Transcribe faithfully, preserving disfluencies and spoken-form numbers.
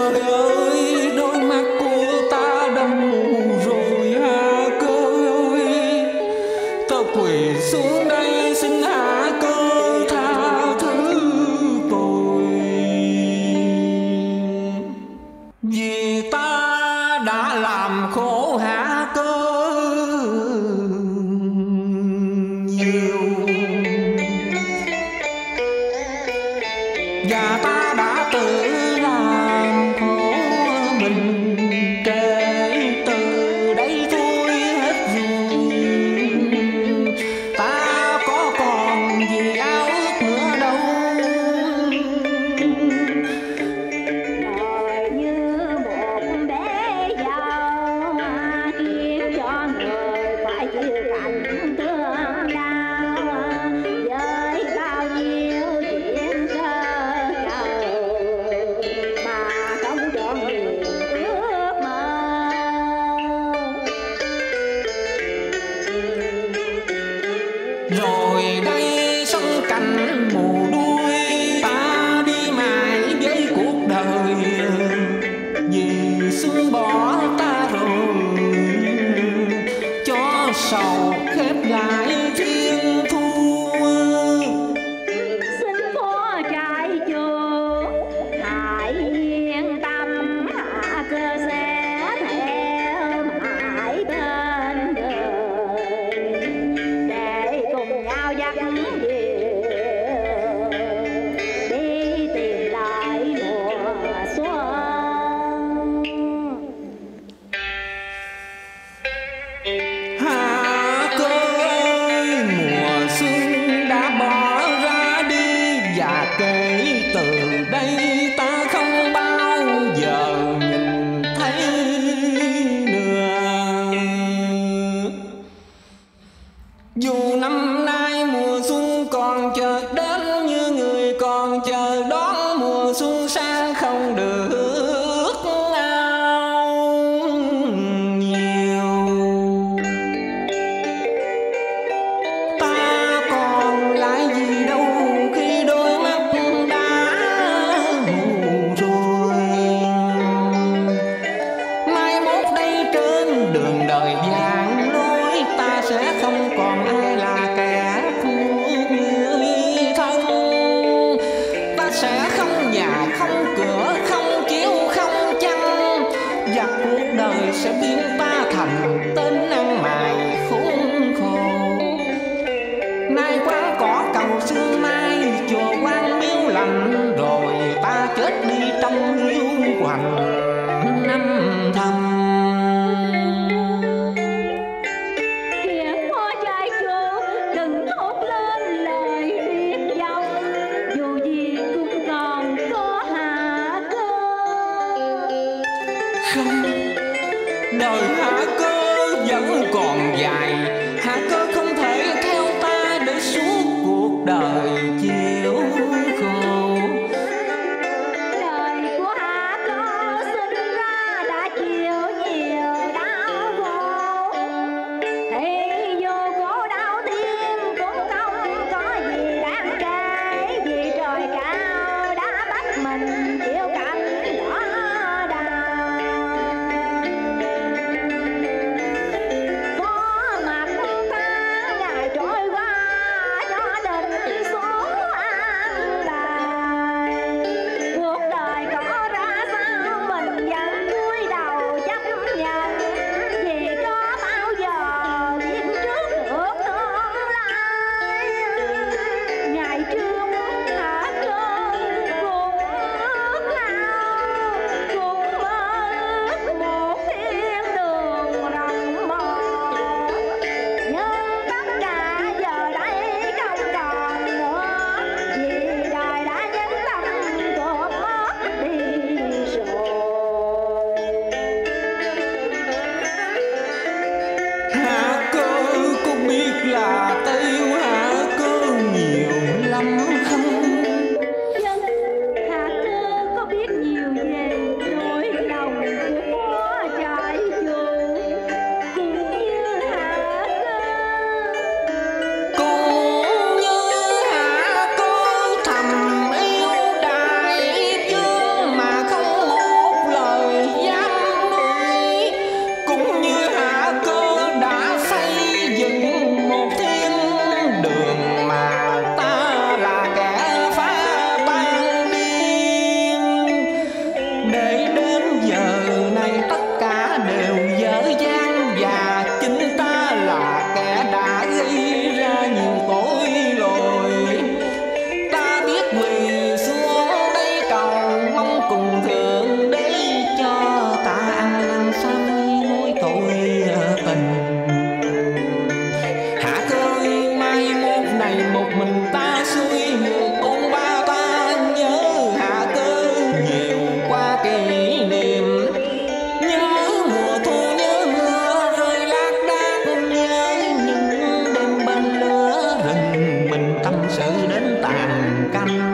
Trời ơi, đôi mắt của ta đâm mù rồi Hạ Cơ ơi. Ta quỳ xuống đây xin Hạ Cơ tha thứ tôi, vì ta đã làm khổ Hạ Cơ nhiều, và ta đã tự làm khổ mình. Kể từ đây thôi hết rồi, ta có còn gì ao ước nữa đâu. Đời như một bé dâu khiến cho người phải chịu cảnh thương đau, với bao nhiêu chuyện thơ mà không trọn niềm ước mơ. Rồi đây sống cảnh mù đuôi, ta đi mãi với cuộc đời, vì xuân bỏ ta rồi cho sầu khép lại thiên thu. Xin phó trai chúa hãy yên tâm, Hạ Cơ sẽ theo mãi bên đời, để cùng nhau dắt diều đi tìm lại mùa xuân. Hạ Cơ ơi, mùa xuân đã bỏ ra đi, và kể từ đây ta không bao giờ nhìn thấy nữa. Dù năm nay mùa xuân còn chợt đến, như người còn chờ đón mùa xuân sang không được ao nhiều. Ta còn lại gì đâu khi đôi mắt đã mù rồi. Mai mốt đây trên đường đời vàng lối, ta sẽ không còn ai là kẻ thù người thân. Ta sẽ không nhà, không cửa, không chiếu, không chăn, và cuộc đời sẽ biến ta thành tên ăn mày khốn khổ. Nay quán cỏ cầu sương mai, chùa quan miếu lạnh, rồi ta chết đi trong hiu quạnh năm thầm. Kìa phó trai chúa đừng thốt lên lời tuyệt vọng, dù gì cũng còn có Hạ Cơ. Không, đời Hạ Cơ vẫn còn dài. Hạ Cơ không thể theo ta để suốt cuộc đời chịu khổ. Đời của Hạ Cơ sinh ra đã chịu nhiều đau khổ, thì dù khổ đau thêm cũng không có gì đáng kể, vì trời cao đã bắt mình chịu cảnh đó đau. Có mặt tháng ngày trôi qua cho đến số an bài, cuộc đời có ra sao mình vẫn cúi đầu chấp nhận, vì có bao giờ biết trước được tương lai. Ngày trước Hạ Cơ cũng ước ao, cũng mơ ước một thiên đường rộng mở, nhưng tất cả giờ đây không còn nữa, vì đời đã nhấn tâm cột mất đi rồi. Hạ Cơ có biết là ta yêu Hạ Cơ nhiều lắm không? Dân Hạ Cơ có biết nhiều về nỗi lòng của phó trại chủ, cũng như Hạ Cơ. Cũng như Hạ Cơ thầm yêu đại vương, mà không một tàn canh.